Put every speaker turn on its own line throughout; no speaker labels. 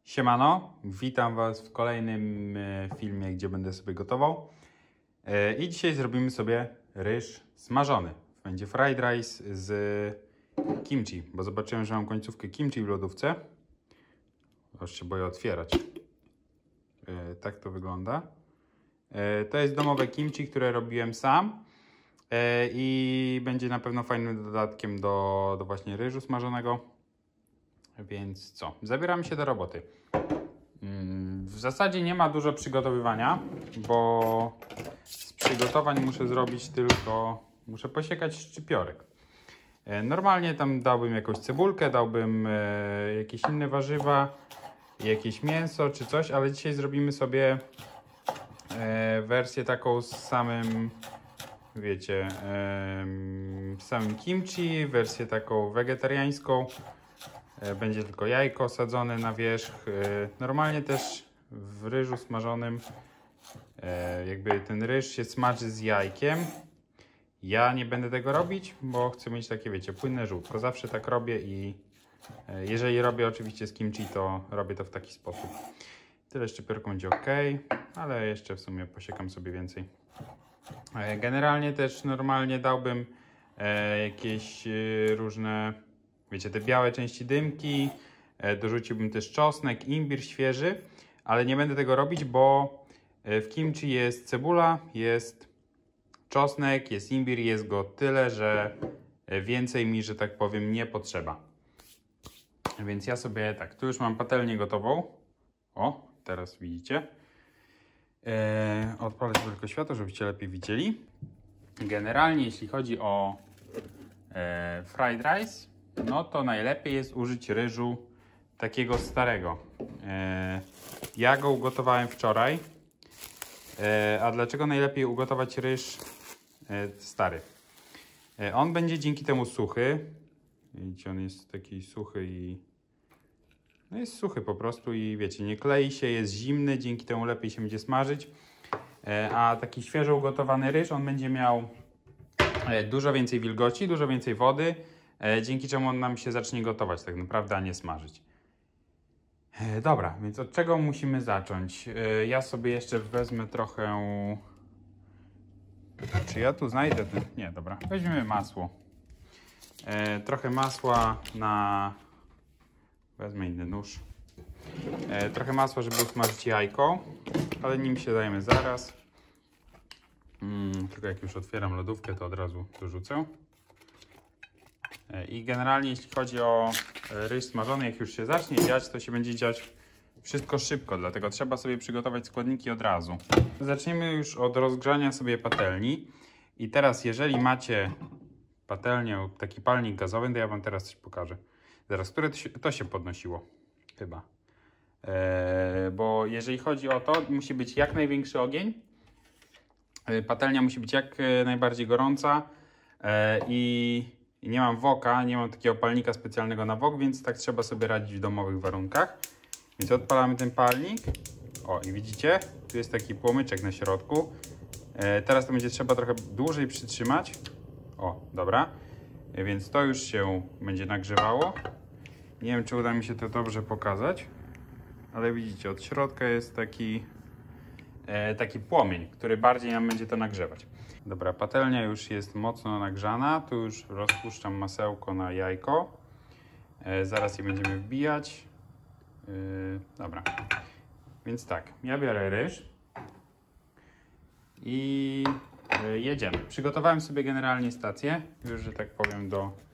Siemano, witam Was w kolejnym filmie, gdzie będę sobie gotował. I dzisiaj zrobimy sobie ryż smażony. Będzie fried rice z kimchi, bo zobaczyłem, że mam końcówkę kimchi w lodówce. Aż się boję otwierać. Tak to wygląda. To jest domowe kimchi, które robiłem sam. I będzie na pewno fajnym dodatkiem do właśnie ryżu smażonego. Więc co? Zabieramy się do roboty. W zasadzie nie ma dużo przygotowywania, bo z przygotowań muszę zrobić tylko, muszę posiekać szczypiorek. Normalnie tam dałbym jakąś cebulkę, dałbym jakieś inne warzywa, jakieś mięso czy coś, ale dzisiaj zrobimy sobie wersję taką z samym, wiecie, samym kimchi, wersję taką wegetariańską. Będzie tylko jajko sadzone na wierzch. Normalnie też w ryżu smażonym jakby ten ryż się smaży z jajkiem. Ja nie będę tego robić, bo chcę mieć takie, wiecie, płynne żółtko. Zawsze tak robię i jeżeli robię oczywiście z kimchi, to robię to w taki sposób. Tyle szczypiorką będzie ok, ale jeszcze w sumie posiekam sobie więcej. Generalnie też normalnie dałbym jakieś różne, wiecie, te białe części dymki, dorzuciłbym też czosnek, imbir świeży, ale nie będę tego robić, bo w kimchi jest cebula, jest czosnek, jest imbir, jest go tyle, że więcej mi, że tak powiem, nie potrzeba. Więc ja sobie tak, tu już mam patelnię gotową. O, teraz widzicie. Odpalę sobie tylko światło, żebyście lepiej widzieli. Generalnie jeśli chodzi o fried rice, no to najlepiej jest użyć ryżu takiego starego. Ja go ugotowałem wczoraj. A dlaczego najlepiej ugotować ryż stary? On będzie dzięki temu suchy. Widzicie, on jest taki suchy i... No jest suchy po prostu i wiecie, nie klei się, jest zimny, dzięki temu lepiej się będzie smażyć. A taki świeżo ugotowany ryż, on będzie miał dużo więcej wilgoci, dużo więcej wody, dzięki czemu on nam się zacznie gotować tak naprawdę, a nie smażyć. Dobra, więc od czego musimy zacząć? Ja sobie jeszcze wezmę trochę... Czy ja tu znajdę? Nie, dobra. Weźmiemy masło. Trochę masła na... Wezmę inny nóż. Trochę masła, żeby usmażyć jajko, ale nim się dajemy zaraz. Tylko jak już otwieram lodówkę, to od razu dorzucę. I generalnie jeśli chodzi o ryż smażony, jak już się zacznie dziać, to się będzie dziać wszystko szybko, dlatego trzeba sobie przygotować składniki od razu. Zaczniemy już od rozgrzania sobie patelni. I teraz jeżeli macie patelnię, taki palnik gazowy, to ja wam teraz coś pokażę. Zaraz, które to się podnosiło? Chyba. Bo jeżeli chodzi o to, musi być jak największy ogień. Patelnia musi być jak najbardziej gorąca i nie mam woka, nie mam takiego palnika specjalnego na wok, więc tak trzeba sobie radzić w domowych warunkach. Więc odpalamy ten palnik. O, i widzicie? Tu jest taki płomyczek na środku. Teraz to będzie trzeba trochę dłużej przytrzymać. O, dobra. Więc to już się będzie nagrzewało. Nie wiem, czy uda mi się to dobrze pokazać. Ale widzicie, od środka jest taki płomień, który bardziej nam będzie to nagrzewać. Dobra, patelnia już jest mocno nagrzana. Tu już rozpuszczam masełko na jajko. Zaraz je będziemy wbijać. Dobra. Więc tak, ja biorę ryż i jedziemy. Przygotowałem sobie generalnie stację, już, że tak powiem,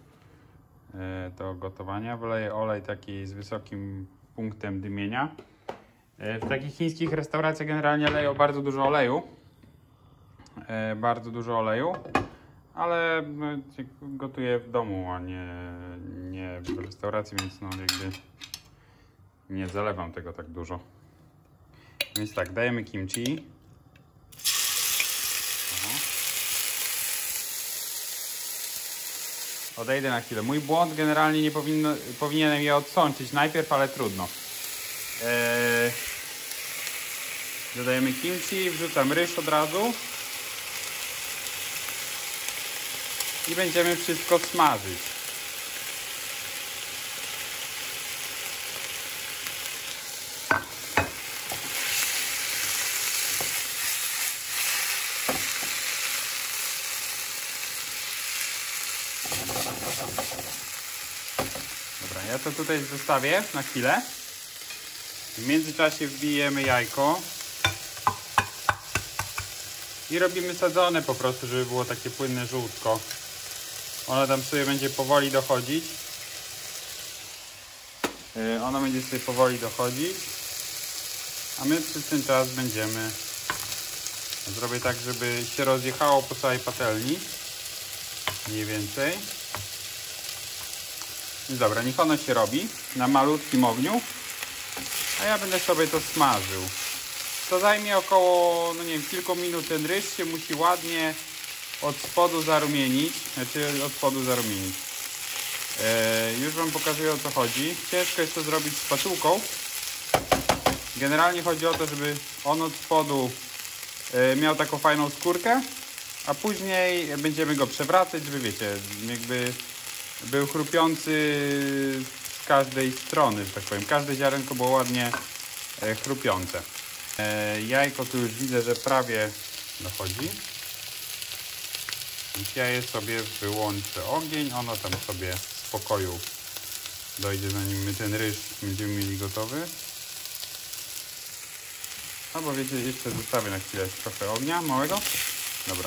do gotowania. Wleję olej taki z wysokim punktem dymienia. W takich chińskich restauracjach generalnie leją bardzo dużo oleju. Ale no, gotuję w domu, a nie w restauracji, więc no jakby nie zalewam tego tak dużo. Więc tak, dajemy kimchi. Odejdę na chwilę. Mój błąd, generalnie nie powinienem je odsączyć najpierw, ale trudno. Dodajemy kimchi, wrzucam ryż od razu. I będziemy wszystko smażyć. Dobra, ja to tutaj zostawię na chwilę. W międzyczasie wbijemy jajko. I robimy sadzone po prostu, żeby było takie płynne żółtko. Ono tam sobie będzie powoli dochodzić. Ono będzie sobie powoli dochodzić. A my przez ten czas będziemy... Zrobię tak, żeby się rozjechało po całej patelni. Mniej więcej. I dobra, niech ono się robi na malutkim ogniu. A ja będę sobie to smażył. To zajmie około, no nie wiem, kilku minut. Ten ryż się musi ładnie od spodu zarumienić. Znaczy od spodu zarumienić. Już wam pokazuję, o co chodzi. Ciężko jest to zrobić spatułką. Generalnie chodzi o to, żeby on od spodu miał taką fajną skórkę, a później będziemy go przewracać, żeby wiecie, jakby był chrupiący z każdej strony, że tak powiem. Każde ziarenko było ładnie chrupiące. Jajko tu już widzę, że prawie dochodzi. Więc ja je sobie wyłączę ogień, ono tam sobie w spokoju dojdzie, zanim my ten ryż będziemy mieli gotowy. Albo wiecie, jeszcze zostawię na chwilę trochę ognia małego. Dobra.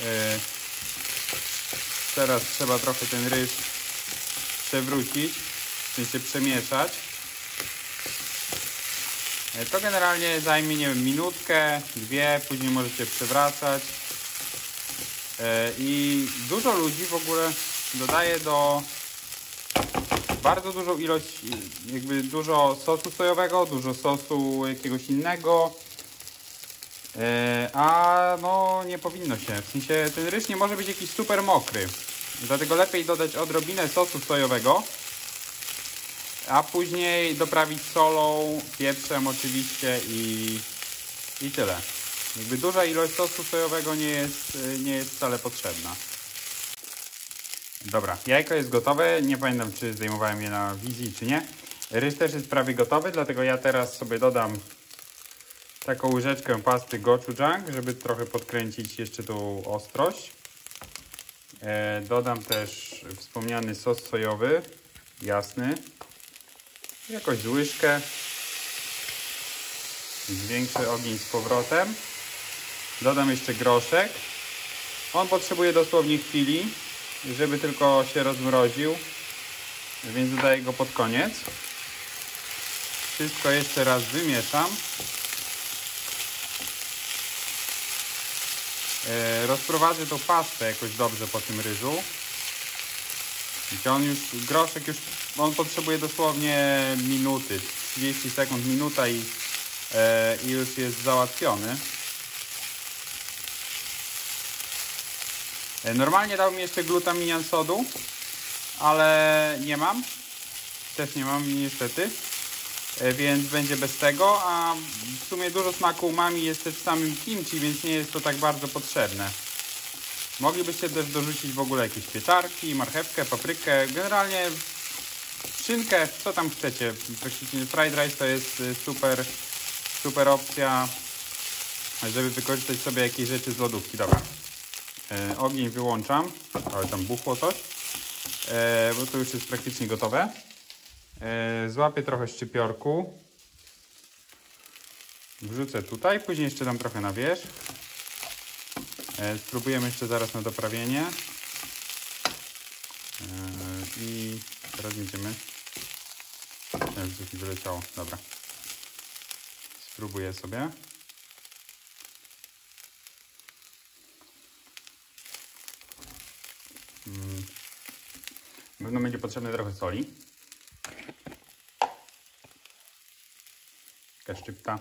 Teraz trzeba trochę ten ryż przewrócić, w sensie przemieszać. To generalnie zajmie, nie wiem, minutkę, dwie, później możecie przewracać. I dużo ludzi w ogóle dodaje do bardzo dużą ilość, jakby dużo sosu sojowego, dużo sosu jakiegoś innego. A no nie powinno się, w sensie ten ryż nie może być jakiś super mokry. Dlatego lepiej dodać odrobinę sosu sojowego, a później doprawić solą, pieprzem oczywiście i tyle. Jakby duża ilość sosu sojowego nie jest wcale potrzebna. Dobra, jajko jest gotowe. Nie pamiętam, czy zdejmowałem je na wizji, czy nie. Ryż też jest prawie gotowy, dlatego ja teraz sobie dodam taką łyżeczkę pasty gochujang, żeby trochę podkręcić jeszcze tą ostrość. Dodam też wspomniany sos sojowy, jasny. Jakoś z łyżkę. Zwiększę ogień z powrotem. Dodam jeszcze groszek. On potrzebuje dosłownie chwili, żeby tylko się rozmroził, więc dodaję go pod koniec. Wszystko jeszcze raz wymieszam. Rozprowadzę tą pastę jakoś dobrze po tym ryżu. Widzicie, groszek on potrzebuje dosłownie minuty, 30 sekund, minuta i już jest załatwiony. Normalnie dałbym jeszcze glutaminian sodu, ale nie mam. Też nie mam niestety. Więc będzie bez tego, a w sumie dużo smaku umami jest też w samym kimchi, więc nie jest to tak bardzo potrzebne. Moglibyście też dorzucić w ogóle jakieś pieczarki, marchewkę, paprykę, generalnie szynkę, co tam chcecie. Praktycznie fried rice to jest super opcja, żeby wykorzystać sobie jakieś rzeczy z lodówki. Dobra, ogień wyłączam, ale tam buchło coś, bo to już jest praktycznie gotowe. Złapię trochę szczypiorku, wrzucę tutaj, później jeszcze dam trochę na wierzch. Spróbujemy jeszcze zaraz na doprawienie. I teraz będziemy... Coś mi wyleciało, dobra. Spróbuję sobie. Na pewno będzie potrzebne trochę soli. Taka szczypta.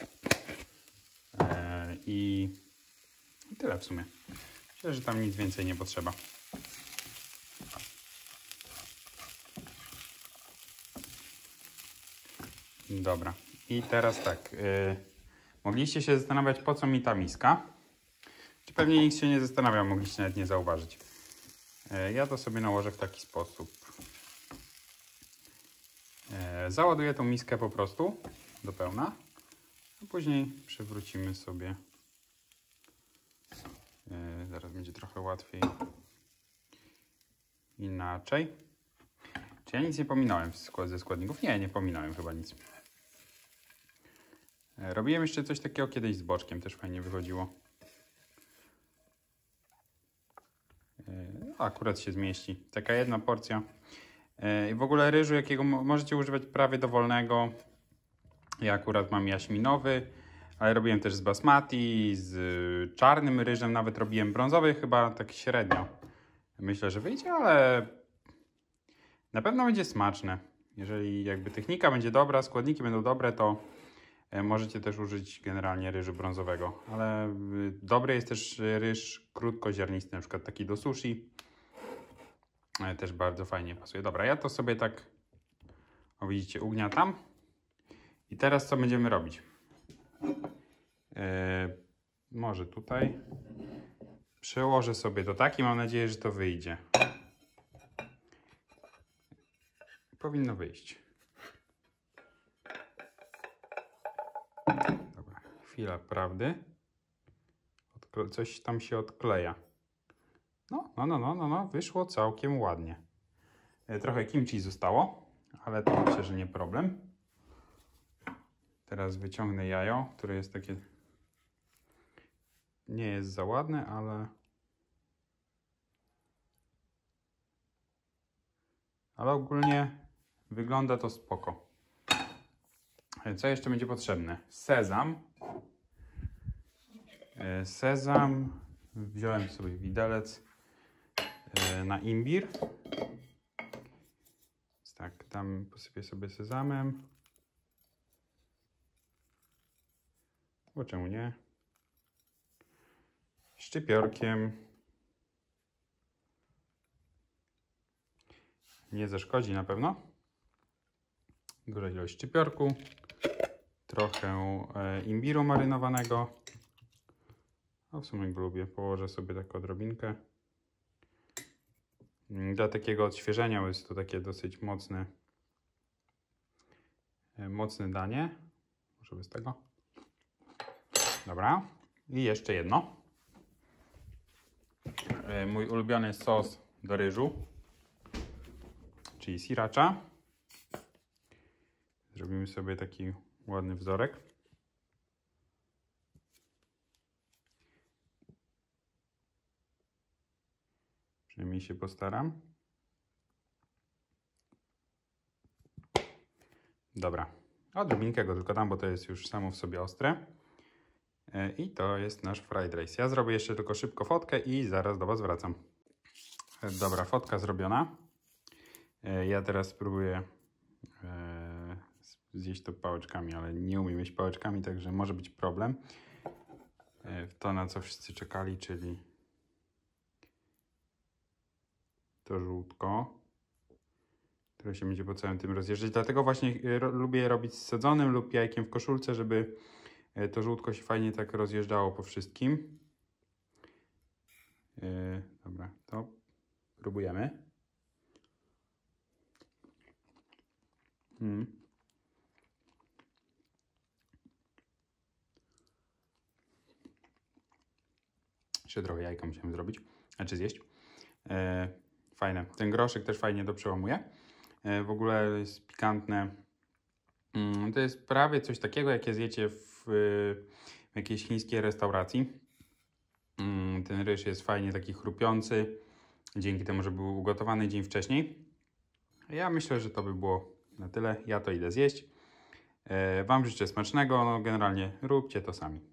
I tyle w sumie. Myślę, że tam nic więcej nie potrzeba. Dobra. I teraz tak. Mogliście się zastanawiać, po co mi ta miska. Czy pewnie nikt się nie zastanawia, mogliście nawet nie zauważyć. Ja to sobie nałożę w taki sposób. Załaduję tą miskę po prostu do pełna. A później przywrócimy sobie. Zaraz będzie trochę łatwiej inaczej. Czy ja nic nie pominąłem ze składników? Nie pominąłem chyba nic. Robiłem jeszcze coś takiego kiedyś z boczkiem, też fajnie wychodziło. Akurat się zmieści. Taka jedna porcja. I w ogóle ryżu, jakiego możecie używać prawie dowolnego. Ja akurat mam jaśminowy, ale robiłem też z basmati, z czarnym ryżem, nawet robiłem brązowy, chyba tak średnio. Myślę, że wyjdzie, ale na pewno będzie smaczne. Jeżeli jakby technika będzie dobra, składniki będą dobre, to możecie też użyć generalnie ryżu brązowego. Ale dobry jest też ryż krótkoziarnisty, na przykład taki do sushi. Też bardzo fajnie pasuje. Dobra, ja to sobie tak, o widzicie, ugniatam. I teraz co będziemy robić? Może tutaj przełożę sobie to tak i mam nadzieję, że to wyjdzie. Powinno wyjść. Dobra, chwila prawdy. Coś tam się odkleja. No, wyszło całkiem ładnie. Trochę kimchi zostało, ale to myślę, że nie problem. Teraz wyciągnę jajo, które jest takie... Nie jest za ładne, ale ogólnie wygląda to spoko. Co jeszcze będzie potrzebne? Sezam. Sezam. Wziąłem sobie widelec na imbir. Tak, tam posypię sobie sezamem. Bo czemu nie? Szczypiorkiem. Nie zaszkodzi na pewno. Duża ilość szczypiorku. Trochę imbiru marynowanego. No w sumie go lubię. Położę sobie taką odrobinkę. Dla takiego odświeżenia jest to takie dosyć mocne danie. Może bez tego. Dobra. I jeszcze jedno. Mój ulubiony sos do ryżu, czyli sriracha. Zrobimy sobie taki ładny wzorek. Przynajmniej się postaram. Dobra. Odrobinkę go tylko dam, bo to jest już samo w sobie ostre. I to jest nasz fried rice. Ja zrobię jeszcze tylko szybko fotkę i zaraz do Was wracam. Dobra, fotka zrobiona. Ja teraz spróbuję zjeść to pałeczkami, ale nie umiem jeść pałeczkami, także może być problem. To, na co wszyscy czekali, czyli to żółtko, które się będzie po całym tym rozjeżdżać. Dlatego właśnie lubię robić z sadzonym lub jajkiem w koszulce, żeby to żółtko się fajnie tak rozjeżdżało po wszystkim. Dobra, to próbujemy. Jeszcze trochę jajka musiałem zrobić, znaczy zjeść. Fajne. Ten groszek też fajnie to przełamuje. W ogóle jest pikantne. To jest prawie coś takiego, jakie zjecie w jakiejś chińskiej restauracji. Ten ryż jest fajnie taki chrupiący, dzięki temu, że był ugotowany dzień wcześniej. Ja myślę, że to by było na tyle. Ja to idę zjeść. Wam życzę smacznego. No, generalnie róbcie to sami.